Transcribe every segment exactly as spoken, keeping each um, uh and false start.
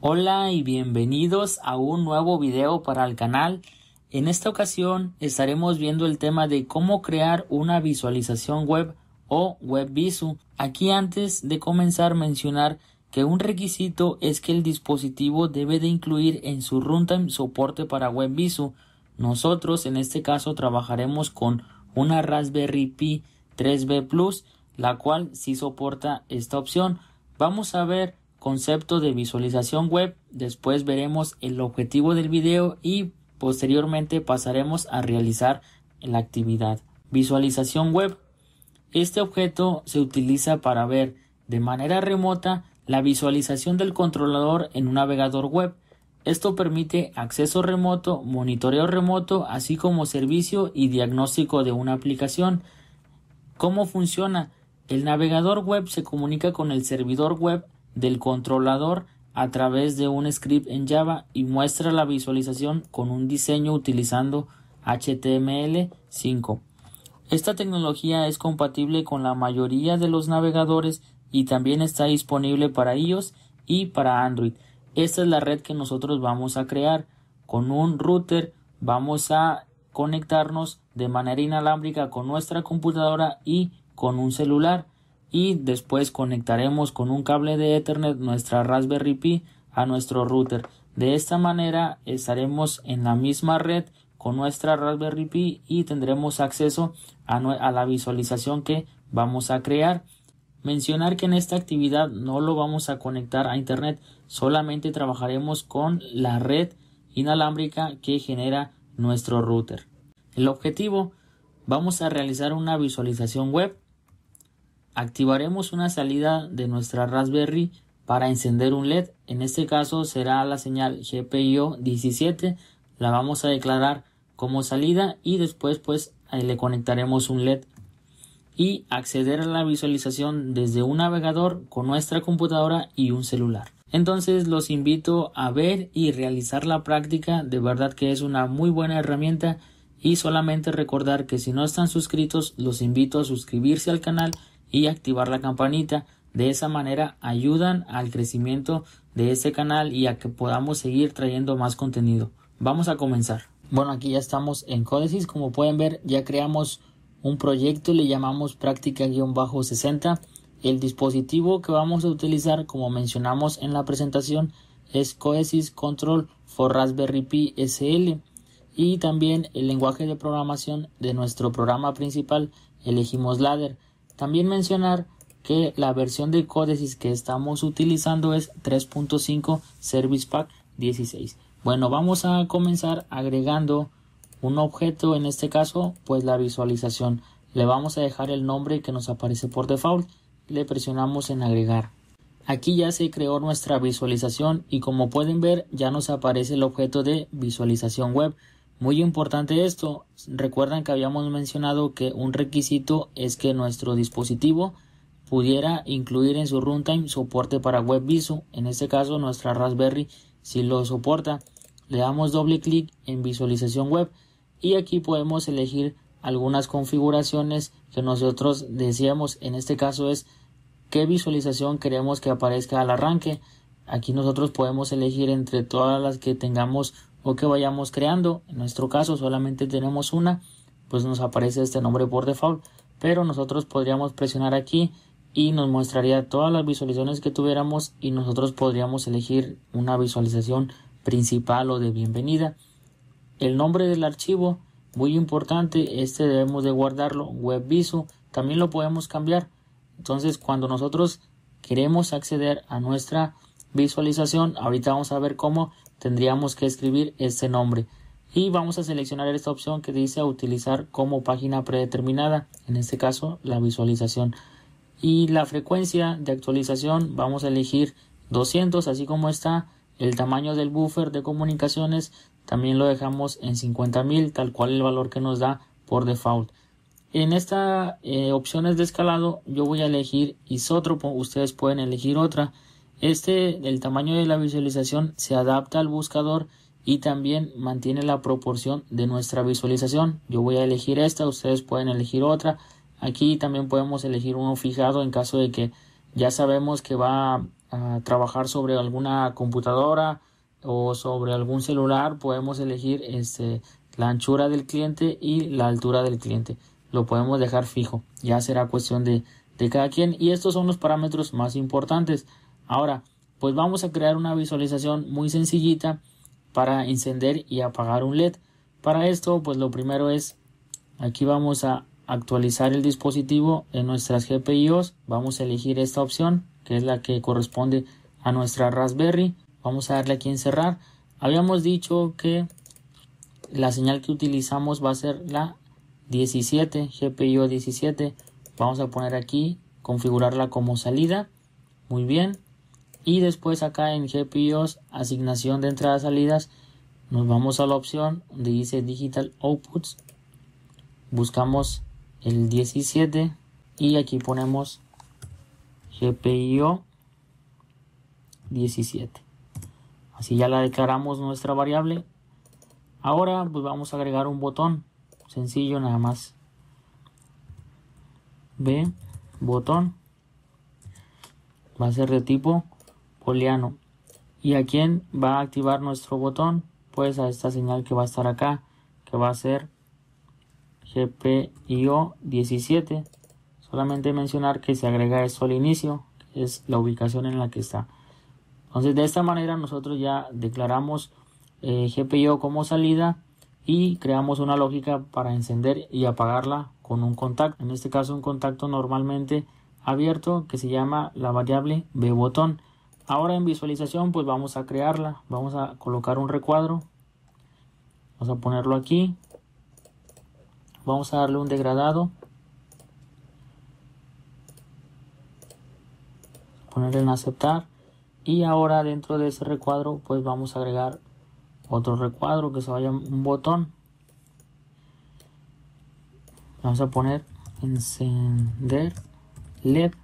Hola y bienvenidos a un nuevo video para el canal. En esta ocasión estaremos viendo el tema de cómo crear una visualización web o WebVisu. Aquí antes de comenzar mencionar que un requisito es que el dispositivo debe de incluir en su runtime soporte para WebVisu. Nosotros en este caso trabajaremos con una Raspberry Pi tres B Plus, la cual sí soporta esta opción. Vamos a ver concepto de visualización web, después veremos el objetivo del video y posteriormente pasaremos a realizar la actividad. Visualización web. Este objeto se utiliza para ver de manera remota la visualización del controlador en un navegador web. Esto permite acceso remoto, monitoreo remoto, así como servicio y diagnóstico de una aplicación. ¿Cómo funciona? El navegador web se comunica con el servidor web del controlador a través de un script en Java y muestra la visualización con un diseño utilizando H T M L cinco. Esta tecnología es compatible con la mayoría de los navegadores y también está disponible para iOS y para Android. Esta es la red que nosotros vamos a crear. Con un router vamos a conectarnos de manera inalámbrica con nuestra computadora y con un celular, y después conectaremos con un cable de Ethernet nuestra Raspberry Pi a nuestro router. De esta manera estaremos en la misma red con nuestra Raspberry Pi y tendremos acceso a, a la visualización que vamos a crear. Mencionar que en esta actividad no lo vamos a conectar a internet, solamente trabajaremos con la red inalámbrica que genera nuestro router. El objetivo: vamos a realizar una visualización web. Activaremos una salida de nuestra Raspberry para encender un L E D. En este caso será la señal G P I O diecisiete. La vamos a declarar como salida y después pues le conectaremos un L E D. Y acceder a la visualización desde un navegador con nuestra computadora y un celular. Entonces los invito a ver y realizar la práctica. De verdad que es una muy buena herramienta. Y solamente recordar que si no están suscritos, los invito a suscribirse al canal y activar la campanita. De esa manera ayudan al crecimiento de este canal y a que podamos seguir trayendo más contenido. Vamos a comenzar. Bueno, aquí ya estamos en Codesys. Como pueden ver, ya creamos un proyecto, le llamamos práctica sesenta. El dispositivo que vamos a utilizar, como mencionamos en la presentación, es Codesys Control for Raspberry Pi S L. Y también el lenguaje de programación de nuestro programa principal elegimos Ladder. También mencionar que la versión de Codesys que estamos utilizando es tres punto cinco Service Pack dieciséis. Bueno, vamos a comenzar agregando un objeto, en este caso pues la visualización. Le vamos a dejar el nombre que nos aparece por default. Le presionamos en agregar. Aquí ya se creó nuestra visualización y como pueden ver ya nos aparece el objeto de visualización web. Muy importante esto, recuerdan que habíamos mencionado que un requisito es que nuestro dispositivo pudiera incluir en su runtime soporte para WebVisu. En este caso nuestra Raspberry sí lo soporta. Le damos doble clic en visualización web y aquí podemos elegir algunas configuraciones que nosotros deseamos. En este caso es qué visualización queremos que aparezca al arranque. Aquí nosotros podemos elegir entre todas las que tengamos o que vayamos creando. En nuestro caso solamente tenemos una, pues nos aparece este nombre por default, pero nosotros podríamos presionar aquí y nos mostraría todas las visualizaciones que tuviéramos y nosotros podríamos elegir una visualización principal o de bienvenida. El nombre del archivo, muy importante, este debemos de guardarlo, WebVisu. También lo podemos cambiar. Entonces cuando nosotros queremos acceder a nuestra visualización, ahorita vamos a ver cómo tendríamos que escribir este nombre y vamos a seleccionar esta opción que dice utilizar como página predeterminada, en este caso la visualización, y la frecuencia de actualización vamos a elegir doscientos, así como está. El tamaño del buffer de comunicaciones también lo dejamos en cincuenta mil, tal cual el valor que nos da por default. En esta eh, opciones de escalado yo voy a elegir isótropo, ustedes pueden elegir otra. Este, el tamaño de la visualización se adapta al buscador y también mantiene la proporción de nuestra visualización. Yo voy a elegir esta, ustedes pueden elegir otra. Aquí también podemos elegir uno fijado en caso de que ya sabemos que va uh, trabajar sobre alguna computadora o sobre algún celular, podemos elegir este, la anchura del cliente y la altura del cliente. Lo podemos dejar fijo, ya será cuestión de, de cada quien, y estos son los parámetros más importantes. Ahora, pues vamos a crear una visualización muy sencillita para encender y apagar un L E D. Para esto, pues lo primero es, aquí vamos a actualizar el dispositivo en nuestras G P I Os. Vamos a elegir esta opción, que es la que corresponde a nuestra Raspberry. Vamos a darle aquí en cerrar. Habíamos dicho que la señal que utilizamos va a ser la diecisiete, G P I O diecisiete. Vamos a poner aquí, configurarla como salida. Muy bien. Y después acá en G P I Os, asignación de entradas salidas, nos vamos a la opción donde dice Digital Outputs. Buscamos el diecisiete y aquí ponemos G P I O diecisiete. Así ya la declaramos nuestra variable. Ahora pues vamos a agregar un botón sencillo, nada más. B, botón. Va a ser de tipo booleano. ¿Y a quién va a activar nuestro botón? Pues a esta señal que va a estar acá, que va a ser G P I O diecisiete. Solamente mencionar que se agrega esto al inicio, que es la ubicación en la que está. Entonces de esta manera nosotros ya declaramos eh, G P I O como salida y creamos una lógica para encender y apagarla con un contacto. En este caso un contacto normalmente abierto que se llama la variable bBotón. Ahora en visualización pues vamos a crearla. Vamos a colocar un recuadro. Vamos a ponerlo aquí. Vamos a darle un degradado. Ponerle en aceptar. Y ahora dentro de ese recuadro pues vamos a agregar otro recuadro que se vaya un botón. Vamos a poner encender L E D.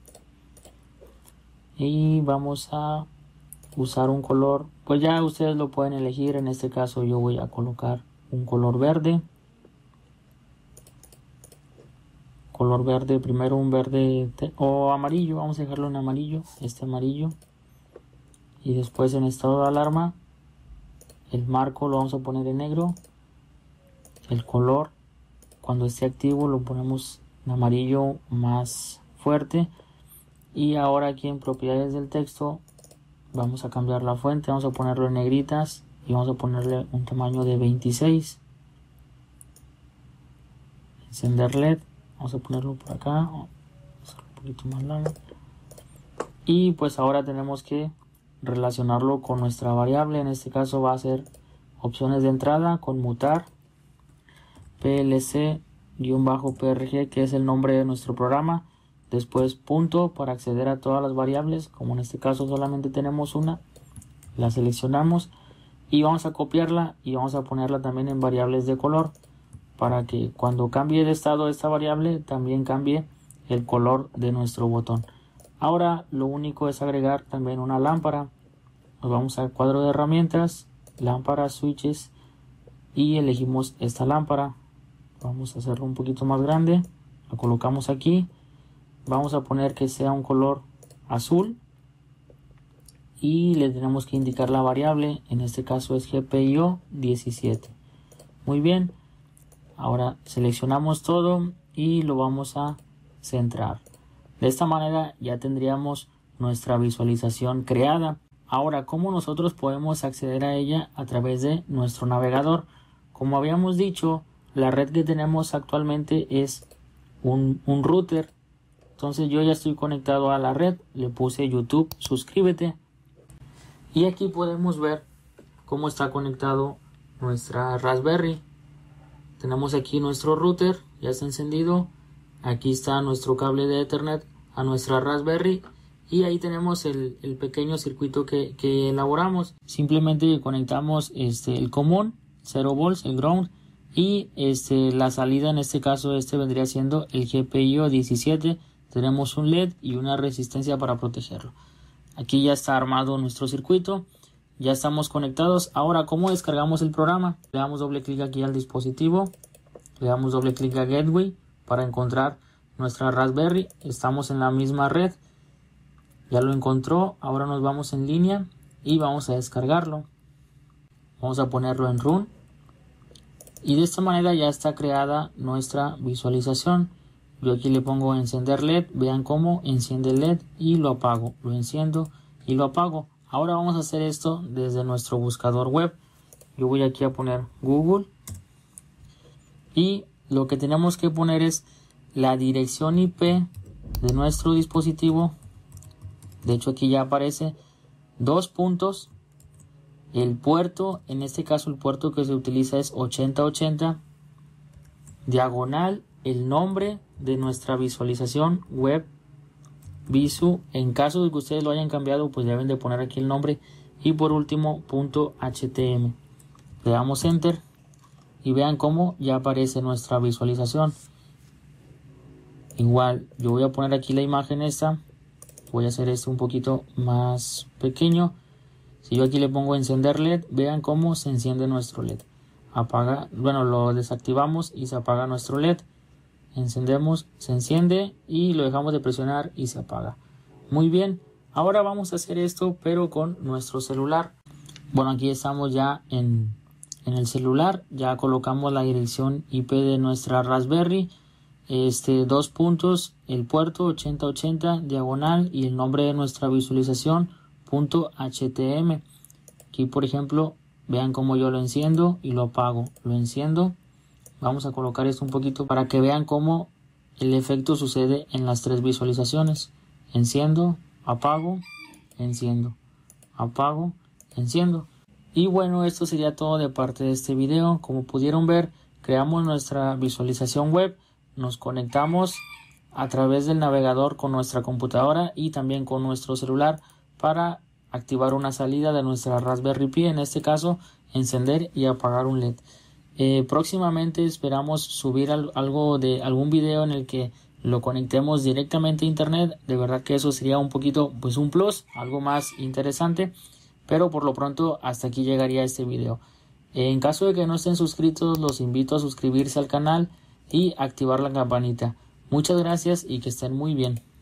Y vamos a usar un color, pues ya ustedes lo pueden elegir. En este caso yo voy a colocar un color verde. Color verde, primero un verde o amarillo, vamos a dejarlo en amarillo, este amarillo. Y después en estado de alarma, el marco lo vamos a poner en negro. El color, cuando esté activo, lo ponemos en amarillo más fuerte. Y ahora aquí en propiedades del texto, vamos a cambiar la fuente, vamos a ponerlo en negritas y vamos a ponerle un tamaño de veintiséis. Encender L E D, vamos a ponerlo por acá, un poquito más largo. Y pues ahora tenemos que relacionarlo con nuestra variable. En este caso va a ser opciones de entrada, conmutar plc-prg, que es el nombre de nuestro programa. Después punto para acceder a todas las variables, como en este caso solamente tenemos una, la seleccionamos y vamos a copiarla y vamos a ponerla también en variables de color, para que cuando cambie de estado esta variable también cambie el color de nuestro botón. Ahora lo único es agregar también una lámpara. Nos vamos al cuadro de herramientas, lámparas, switches, y elegimos esta lámpara. Vamos a hacerlo un poquito más grande, la colocamos aquí. Vamos a poner que sea un color azul y le tenemos que indicar la variable, en este caso es G P I O diecisiete. Muy bien, ahora seleccionamos todo y lo vamos a centrar. De esta manera ya tendríamos nuestra visualización creada. Ahora, ¿cómo nosotros podemos acceder a ella? A través de nuestro navegador. Como habíamos dicho, la red que tenemos actualmente es un, un router. Entonces yo ya estoy conectado a la red, le puse YouTube, suscríbete. Y aquí podemos ver cómo está conectado nuestra Raspberry. Tenemos aquí nuestro router, ya está encendido. Aquí está nuestro cable de Ethernet a nuestra Raspberry. Y ahí tenemos el, el pequeño circuito que, que elaboramos. Simplemente conectamos este, el común, cero volts, el ground. Y este, la salida, en este caso este vendría siendo el G P I O diecisiete. Tenemos un L E D y una resistencia para protegerlo. Aquí ya está armado nuestro circuito. Ya estamos conectados. Ahora, ¿cómo descargamos el programa? Le damos doble clic aquí al dispositivo. Le damos doble clic a Gateway para encontrar nuestra Raspberry. Estamos en la misma red. Ya lo encontró. Ahora nos vamos en línea y vamos a descargarlo. Vamos a ponerlo en Run. Y de esta manera ya está creada nuestra visualización. Yo aquí le pongo encender L E D. Vean cómo enciende el L E D y lo apago. Lo enciendo y lo apago. Ahora vamos a hacer esto desde nuestro buscador web. Yo voy aquí a poner Google. Y lo que tenemos que poner es la dirección I P de nuestro dispositivo. De hecho aquí ya aparece dos puntos. El puerto, en este caso el puerto que se utiliza es ochenta ochenta. Diagonal, el nombre de nuestra visualización web Visu. En caso de que ustedes lo hayan cambiado, pues deben de poner aquí el nombre. Y por último, punto H T M. Le damos Enter. Y vean cómo ya aparece nuestra visualización. Igual, yo voy a poner aquí la imagen esta. Voy a hacer esto un poquito más pequeño. Si yo aquí le pongo encender L E D, vean cómo se enciende nuestro L E D. Apaga, bueno, lo desactivamos y se apaga nuestro L E D. Encendemos, se enciende y lo dejamos de presionar y se apaga. Muy bien, ahora vamos a hacer esto pero con nuestro celular. Bueno, aquí estamos ya en, en el celular. Ya colocamos la dirección I P de nuestra Raspberry. Este, dos puntos, el puerto ochenta ochenta, diagonal y el nombre de nuestra visualización. Punto H T M. Aquí por ejemplo vean cómo yo lo enciendo y lo apago. Lo enciendo. Vamos a colocar esto un poquito para que vean cómo el efecto sucede en las tres visualizaciones. Enciendo, apago, enciendo, apago, enciendo. Y bueno, esto sería todo de parte de este video. Como pudieron ver, creamos nuestra visualización web, nos conectamos a través del navegador con nuestra computadora y también con nuestro celular para activar una salida de nuestra Raspberry Pi, en este caso encender y apagar un L E D. Eh, próximamente esperamos subir al, algo de algún video en el que lo conectemos directamente a internet. De verdad que eso sería un poquito, pues un plus, algo más interesante, pero por lo pronto hasta aquí llegaría este video. Eh, en caso de que no estén suscritos, los invito a suscribirse al canal y activar la campanita. Muchas gracias y que estén muy bien.